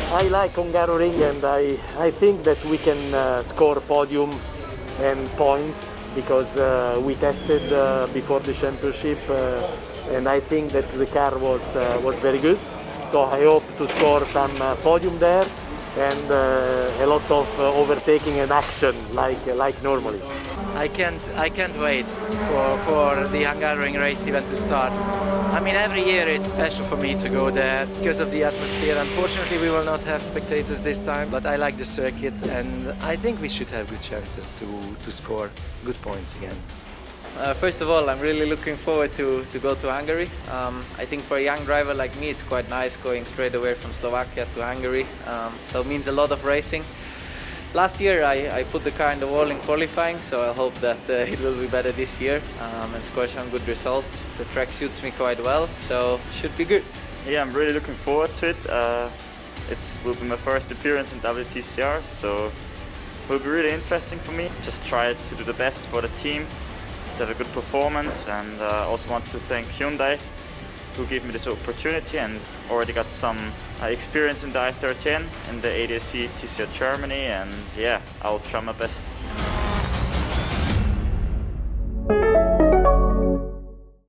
I like Hungaroring, and I think that we can score podium and points because we tested before the championship and I think that the car was very good. So I hope to score some podium there and a lot of overtaking and action like normally. I can't wait for the Hungaroring race event to start. I mean, every year it's special for me to go there because of the atmosphere. Unfortunately, we will not have spectators this time, but I like the circuit and I think we should have good chances to score good points again. First of all, I'm really looking forward to go to Hungary. I think for a young driver like me, it's quite nice going straight away from Slovakia to Hungary. So it means a lot of racing. Last year I put the car in the wall in qualifying, so I hope that it will be better this year and score some good results. The track suits me quite well, so should be good. Yeah, I'm really looking forward to it. It will be my first appearance in WTCR, so it will be really interesting for me. Just try to do the best for the team, to have a good performance, and also want to thank Hyundai who gave me this opportunity and already got some experience in the i13 in the ADAC TCR Germany, and yeah, I'll try my best.